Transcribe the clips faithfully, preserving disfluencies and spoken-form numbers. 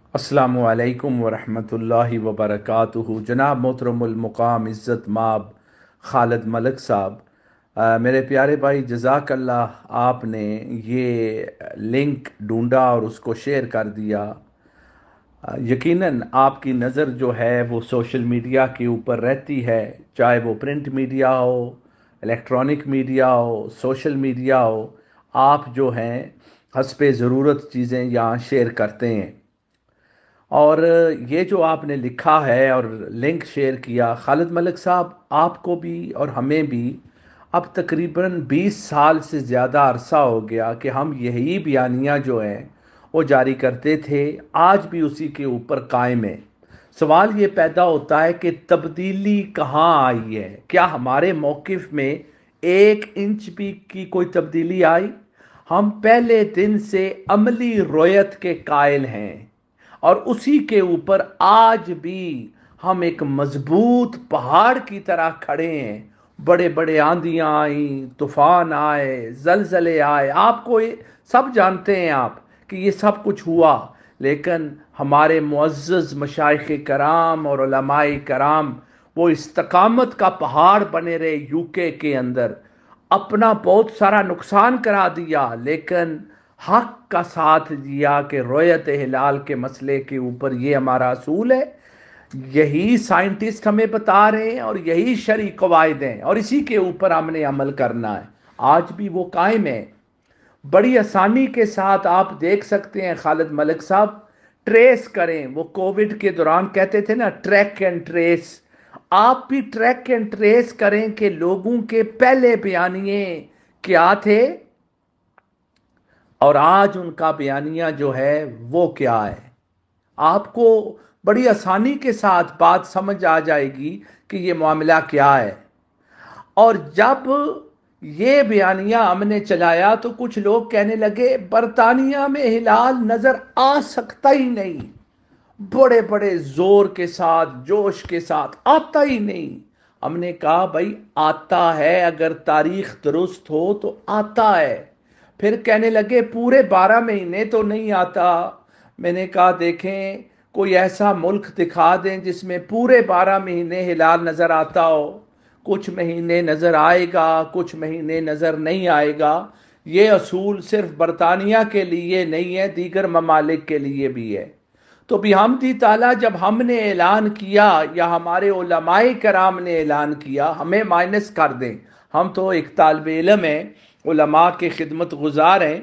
अस्सलामु अलैकुम वरहमतुल्लाहि वबरकातुहू। जनाब मोहतरम मुकाम इज़्ज़त माब खालिद मलिक साहब, अ, मेरे प्यारे भाई, जज़ाकल्लाह, आपने ये लिंक ढूंढा और उसको शेयर कर दिया। अ, यकीनन आपकी नज़र जो है वो सोशल मीडिया के ऊपर रहती है, चाहे वो प्रिंट मीडिया हो, इलेक्ट्रॉनिक मीडिया हो, सोशल मीडिया हो। आप जो हैं हस्बे ज़रूरत चीज़ें यहाँ शेयर करते हैं। और ये जो आपने लिखा है और लिंक शेयर किया खालिद मलिक साहब, आपको भी और हमें भी अब तकरीबन बीस साल से ज़्यादा अरसा हो गया कि हम यही बयानियाँ जो हैं वो जारी करते थे, आज भी उसी के ऊपर कायम है। सवाल ये पैदा होता है कि तब्दीली कहाँ आई है? क्या हमारे मौक़िफ़ में एक इंच भी की कोई तब्दीली आई? हम पहले दिन से अमली रोयत के कायल हैं और उसी के ऊपर आज भी हम एक मजबूत पहाड़ की तरह खड़े हैं। बड़े बड़े आंधियां आई, तूफान आए, जलजले आए, आपको ये सब जानते हैं आप कि ये सब कुछ हुआ, लेकिन हमारे मुअज़्ज़ज़ मशाइख़ कराम और उलमाए कराम वो इस्तकामत का पहाड़ बने रहे। यूके के अंदर अपना बहुत सारा नुकसान करा दिया, लेकिन हक का साथ दिया कि रोयत हिलाल के मसले के ऊपर ये हमारा असूल है। यही साइंटिस्ट हमें बता रहे हैं और यही शरई कवायद हैं और इसी के ऊपर हमने अमल करना है। आज भी वो कायम है। बड़ी आसानी के साथ आप देख सकते हैं खालिद मलिक साहब, ट्रेस करें। वो कोविड के दौरान कहते थे ना, ट्रैक एंड ट्रेस। आप भी ट्रैक एंड ट्रेस करें कि लोगों के पहले बयानिए क्या थे और आज उनका बयानिया जो है वो क्या है। आपको बड़ी आसानी के साथ बात समझ आ जाएगी कि ये मामला क्या है। और जब ये बयानिया हमने चलाया तो कुछ लोग कहने लगे बरतानिया में हिलाल नजर आ सकता ही नहीं। बड़े बड़े जोर के साथ, जोश के साथ, आता ही नहीं। हमने कहा भाई आता है, अगर तारीख दुरुस्त हो तो आता है। फिर कहने लगे पूरे बारह महीने तो नहीं आता। मैंने कहा देखें, कोई ऐसा मुल्क दिखा दें जिसमें पूरे बारह महीने हिलाल नजर आता हो। कुछ महीने नजर आएगा, कुछ महीने नजर नहीं आएगा। ये असूल सिर्फ बरतानिया के लिए नहीं है, दीगर ममालिक के लिए भी है। तो बिहामदी ताला जब हमने ऐलान किया या हमारे उलमाए कराम ने ऐलान किया, हमें माइनस कर दें, हम तो एक तालिब इल्म हैं, उलमा के खिदमत गुजार हैं।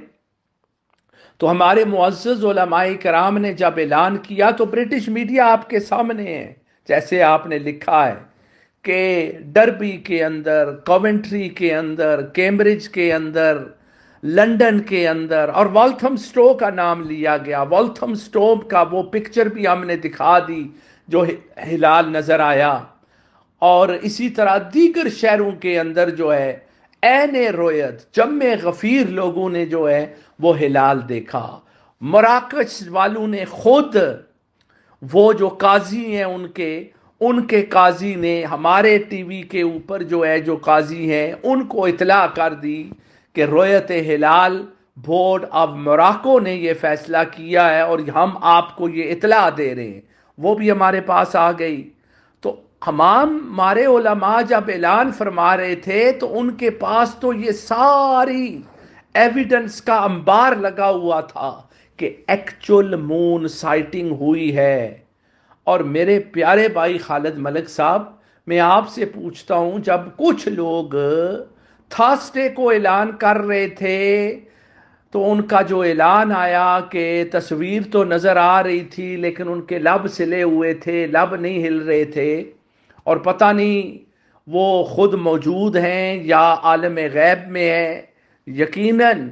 तो हमारे मुअज़्ज़ज़ उलमाए कराम ने जब ऐलान किया तो ब्रिटिश मीडिया आपके सामने है। जैसे आपने लिखा है कि डरबी के अंदर, कॉवेंट्री के अंदर, कैम्ब्रिज के अंदर, लंदन के अंदर, और वॉल्थम स्टो का नाम लिया गया। वॉल्थम स्टो का वो पिक्चर भी हमने दिखा दी जो हिलाल नजर आया। और इसी तरह दीगर शहरों के अंदर जो है ऐने रोयत जम्मे गफीर लोगों ने जो है वो हिलाल देखा। मराकश वालों ने खुद, वो जो काजी हैं उनके उनके काजी ने हमारे टीवी के ऊपर जो है, जो काजी हैं उनको इतला कर दी कि रोयत हिलाल बोर्ड ऑफ मोराको ने ये फैसला किया है और हम आपको ये इतला दे रहे हैं। वो भी हमारे पास आ गई। तो हमाम हमारे उलमा जब ऐलान फरमा रहे थे तो उनके पास तो ये सारी एविडेंस का अंबार लगा हुआ था कि एक्चुअल मून साइटिंग हुई है। और मेरे प्यारे भाई खालिद मलिक साहब, मैं आपसे पूछता हूं, जब कुछ लोग थर्सडे को ऐलान कर रहे थे तो उनका जो ऐलान आया कि तस्वीर तो नजर आ रही थी लेकिन उनके लब सिले हुए थे, लब नहीं हिल रहे थे, और पता नहीं वो खुद मौजूद हैं या आलम गैब में हैं। यकीनन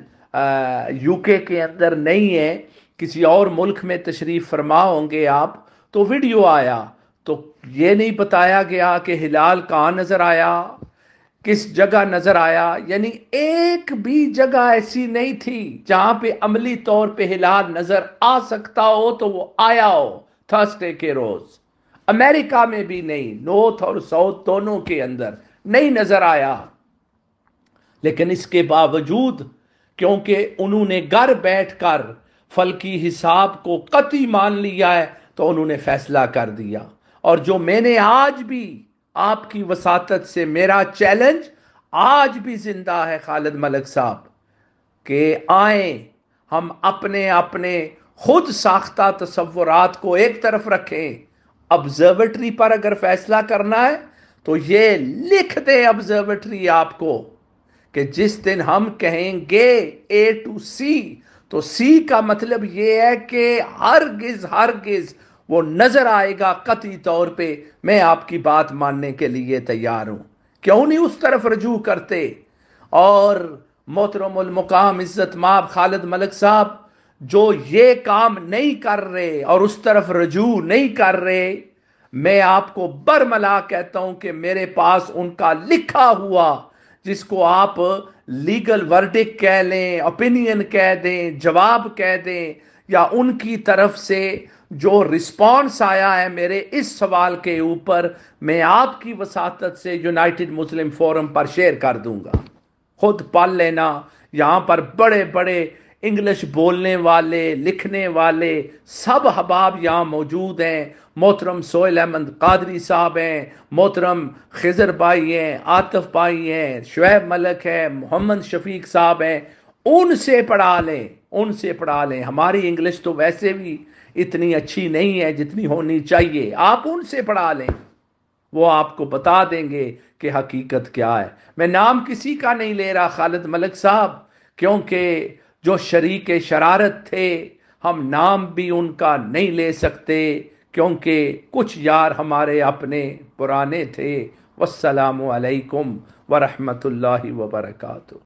यूके के अंदर नहीं है, किसी और मुल्क में तशरीफ फरमा होंगे आप। तो वीडियो आया तो ये नहीं बताया गया कि हिलाल कहाँ नजर आया, किस जगह नजर आया। यानी एक भी जगह ऐसी नहीं थी जहां पे अमली तौर पे हिलाल नजर आ सकता हो तो वो आया हो थर्सडे के रोज। अमेरिका में भी नहीं, नॉर्थ और साउथ दोनों के अंदर नहीं नजर आया। लेकिन इसके बावजूद, क्योंकि उन्होंने घर बैठकर فلکی حساب کو قطعی مان لیا ہے تو انہوں نے فیصلہ کر دیا۔ اور جو میں نے آج بھی آپ کی وساطت سے میرا چیلنج آج بھی زندہ ہے خالد ملک صاحب، کہ آئیں ہم اپنے اپنے خود ساختہ تصورات کو ایک طرف رکھیں، آبزرویٹری پر اگر فیصلہ کرنا ہے تو یہ لکھ دیں آبزرویٹری آپ کو کہ جس دن ہم کہیں گے اے ٹو سی تو سی کا مطلب یہ ہے کہ ہرگز ہرگز وہ نظر آئے گا قطعی طور پہ میں آپ کی بات ماننے کے لیے تیار ہوں۔ کیوں نہیں اس طرف رجوع کرتے؟ اور محترم المقام عزت مآب خالد ملک صاحب جو یہ کام نہیں کر رہے اور اس طرف رجوع نہیں کر رہے، میں آپ کو برملا کہتا ہوں کہ میرے پاس ان کا لکھا ہوا، جس کو آپ لیگل ورڈک کہہ لیں، اپینین کہہ دیں، جواب کہہ دیں، یا ان کی طرف سے جو رسپانس آیا ہے میرے اس سوال کے اوپر، میں آپ کی وساطت سے یونائٹڈ مسلم فورم پر شیئر کر دوں گا۔ خود پڑھ لینا، یہاں پر بڑے بڑے انگلش بولنے والے لکھنے والے سب احباب یہاں موجود ہیں۔ محترم سہیل احمد قادری صاحب ہیں، محترم خضر بھائی ہیں، عاطف بھائی ہیں، شعیب ملک ہے، محمد شفیق صاحب ہیں، ان سے پڑھا لیں، ان سے پڑھا لیں۔ ہماری انگلش تو ویسے بھی اتنی اچھی نہیں ہے جتنی ہونی چاہیے، آپ ان سے پڑھا لیں، وہ آپ کو بتا دیں گے کہ حقیقت کیا ہے۔ میں نام کسی کا نہیں لے رہا خالد ملک صاحب، کیونکہ جو شریک شرارت تھے ہم نام بھی ان کا نہیں لے سکتے، کیونکہ کچھ یار ہمارے اپنے پرانے تھے۔ والسلام علیکم ورحمۃ اللہ وبرکاتہ۔